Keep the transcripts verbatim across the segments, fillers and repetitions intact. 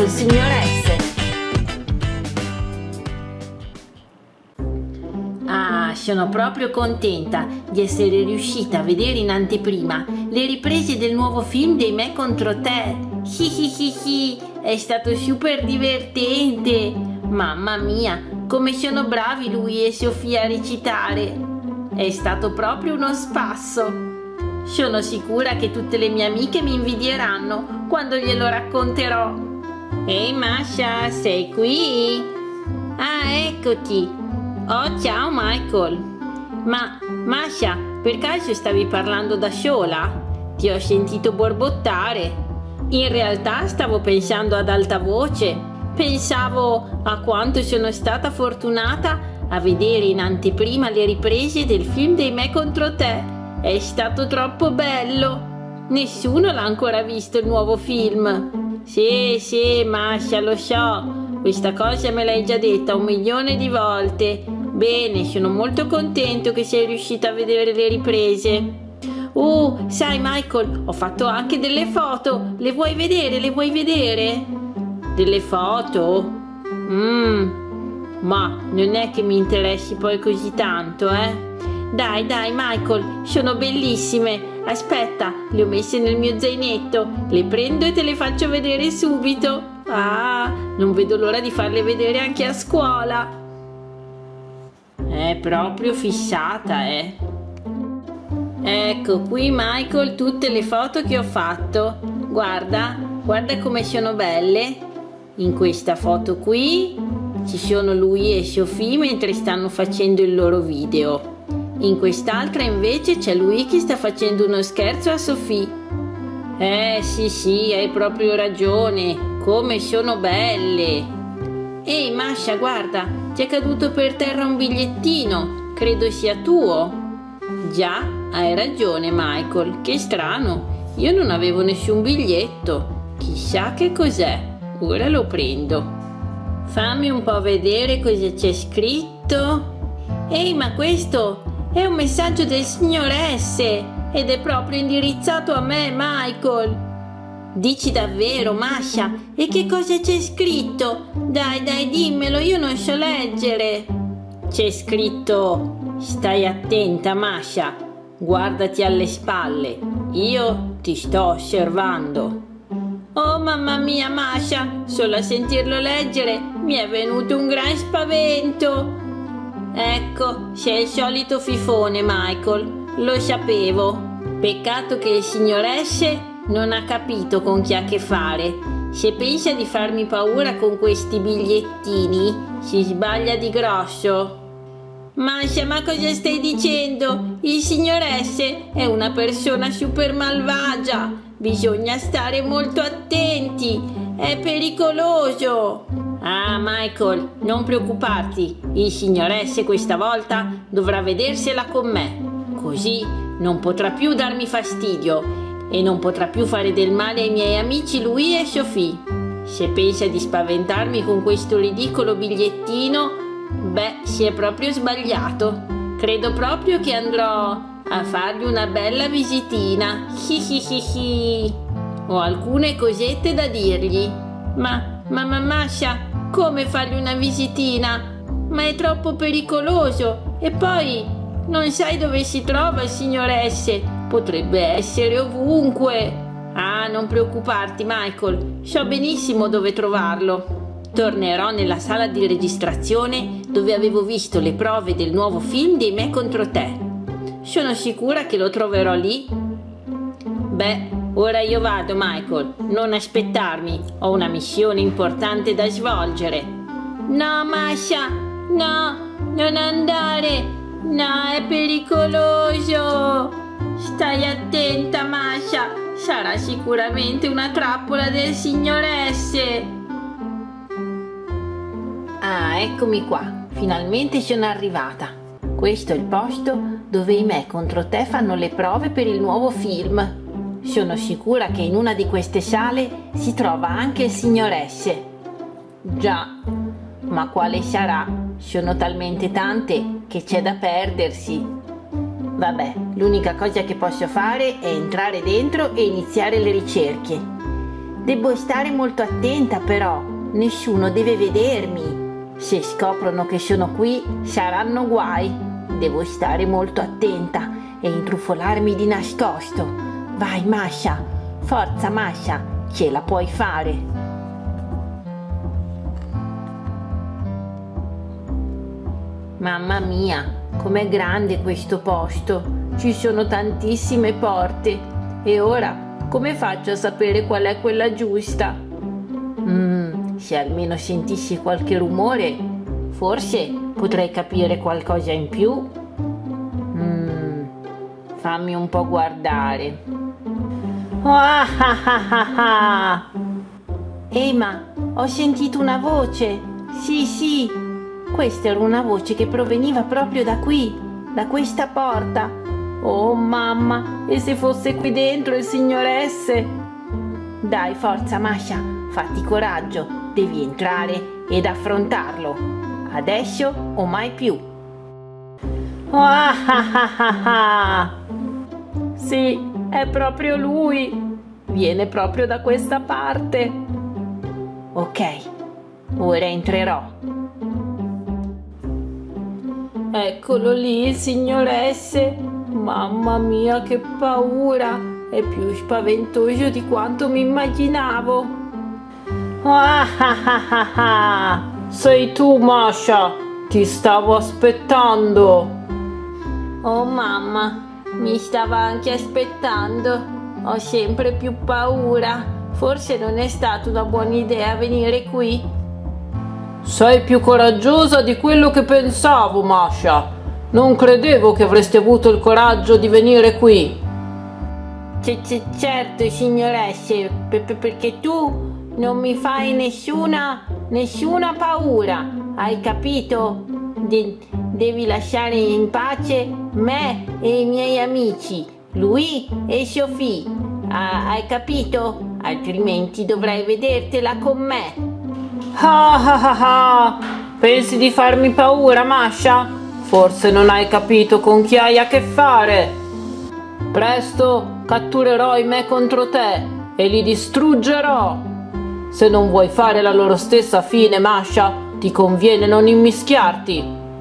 col signor S. Ah, sono proprio contenta di essere riuscita a vedere in anteprima le riprese del nuovo film dei Me contro te. Hi hi hi hi, è stato super divertente. Mamma mia, come sono bravi lui e Sofia a recitare. È stato proprio uno spasso. Sono sicura che tutte le mie amiche mi invidieranno quando glielo racconterò. Ehi Masha, sei qui? Ah, eccoti. Oh, ciao Michael. Ma, Masha, per caso stavi parlando da sola? Ti ho sentito borbottare. In realtà stavo pensando ad alta voce. Pensavo a quanto sono stata fortunata a vedere in anteprima le riprese del film dei Me contro te. È stato troppo bello. Nessuno l'ha ancora visto il nuovo film. Sì, sì, Masha, lo so. Questa cosa me l'hai già detta un milione di volte. Bene, sono molto contento che sei riuscita a vedere le riprese. Uh, sai Michael, ho fatto anche delle foto. Le vuoi vedere? Le vuoi vedere? Delle foto? Mmm, ma non è che mi interessi poi così tanto, eh? Dai, dai Michael, sono bellissime. Aspetta, le ho messe nel mio zainetto. Le prendo e te le faccio vedere subito. Ah, non vedo l'ora di farle vedere anche a scuola. È proprio fissata, eh. Ecco qui Michael tutte le foto che ho fatto. Guarda, guarda come sono belle. In questa foto qui ci sono lui e Sophie mentre stanno facendo il loro video. In quest'altra invece c'è lui che sta facendo uno scherzo a Sophie. Eh sì sì, hai proprio ragione, come sono belle. Ehi Masha, guarda, ti è caduto per terra un bigliettino, credo sia tuo. Già, hai ragione Michael, che strano, io non avevo nessun biglietto, chissà che cos'è, ora lo prendo. Fammi un po' vedere cosa c'è scritto. Ehi, ma questo è un messaggio del signor S ed è proprio indirizzato a me, Michael. Dici davvero, Masha? E che cosa c'è scritto? Dai, dai, dimmelo, io non so leggere. C'è scritto: stai attenta, Masha, guardati alle spalle, io ti sto osservando. Oh mamma mia Masha, solo a sentirlo leggere mi è venuto un gran spavento. Ecco, sei il solito fifone Michael, lo sapevo. Peccato che il signor S non ha capito con chi ha a che fare. Se pensa di farmi paura con questi bigliettini, si sbaglia di grosso. Masha, ma cosa stai dicendo? Il signor S è una persona super malvagia. Bisogna stare molto attenti. È pericoloso. Ah, Michael, non preoccuparti. Il signor S questa volta dovrà vedersela con me. Così non potrà più darmi fastidio e non potrà più fare del male ai miei amici Louis e Sophie. Se pensa di spaventarmi con questo ridicolo bigliettino, beh, si è proprio sbagliato. Credo proprio che andrò a fargli una bella visitina. Hi hi hi hi. Ho alcune cosette da dirgli. Ma, ma, ma, Masha, come fargli una visitina? Ma è troppo pericoloso. E poi, non sai dove si trova il signor S. Potrebbe essere ovunque. Ah, non preoccuparti, Michael. So benissimo dove trovarlo. Tornerò nella sala di registrazione dove avevo visto le prove del nuovo film dei Me contro te. Sono sicura che lo troverò lì. Beh, ora io vado, Michael. Non aspettarmi. Ho una missione importante da svolgere. No, Masha. No, non andare. No, è pericoloso. Stai attenta, Masha. Sarà sicuramente una trappola del signor S. Ah, eccomi qua. Finalmente sono arrivata. Questo è il posto dove i Me contro te fanno le prove per il nuovo film. Sono sicura che in una di queste sale si trova anche il signor S. Già, ma quale sarà? Sono talmente tante che c'è da perdersi. Vabbè, l'unica cosa che posso fare è entrare dentro e iniziare le ricerche. Devo stare molto attenta però, nessuno deve vedermi. Se scoprono che sono qui saranno guai. Devo stare molto attenta e intrufolarmi di nascosto. Vai Masha, forza Masha, ce la puoi fare. Mamma mia, com'è grande questo posto, ci sono tantissime porte e ora come faccio a sapere qual è quella giusta? Mm, se almeno sentissi qualche rumore, forse potrei capire qualcosa in più. Mm, fammi un po' guardare. Oh, ah, ah, ah, ah. Ehi, ma ho sentito una voce. Sì, sì, questa era una voce che proveniva proprio da qui, da questa porta. Oh mamma, e se fosse qui dentro il signor S? Dai, forza Masha, fatti coraggio, devi entrare ed affrontarlo. Adesso o mai più. Oh, ah, ah, ah, ah. Sì, è proprio lui. Viene proprio da questa parte. Ok, ora entrerò. Eccolo lì, il signor S. Mamma mia, che paura! È più spaventoso di quanto mi immaginavo. Ah, ah, ah, ah, ah. Sei tu, Masha! Ti stavo aspettando! Oh mamma, mi stava anche aspettando. Ho sempre più paura. Forse non è stata una buona idea venire qui. Sei più coraggiosa di quello che pensavo, Masha. Non credevo che avresti avuto il coraggio di venire qui. C- c- certo, signoresse, per- per- perché tu non mi fai nessuna, nessuna paura, hai capito? De- devi lasciare in pace me e i miei amici, lui e Sophie, ah, hai capito? Altrimenti dovrai vedertela con me. Ah ah ah ah, pensi di farmi paura, Masha? Forse non hai capito con chi hai a che fare. Presto catturerò i me contro te e li distruggerò. Se non vuoi fare la loro stessa fine, Masha, ti conviene non immischiarti.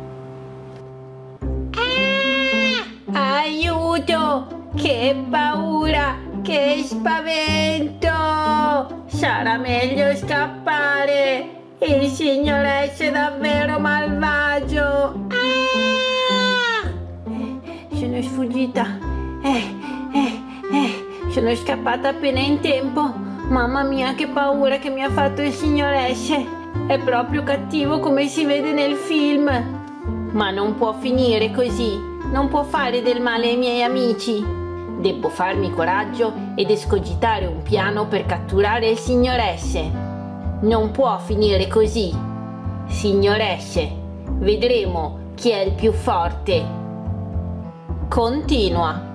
Ah, aiuto! Che paura! Che spavento! Sarà meglio scappare. Il signor S è davvero malvagio. Ah! Eh, sono sfuggita. Eh, eh, eh, sono scappata appena in tempo. Mamma mia, che paura che mi ha fatto il signor S. È proprio cattivo come si vede nel film. Ma non può finire così. Non può fare del male ai miei amici. Devo farmi coraggio ed escogitare un piano per catturare il signor S. Non può finire così. Signor S, vedremo chi è il più forte. Continua.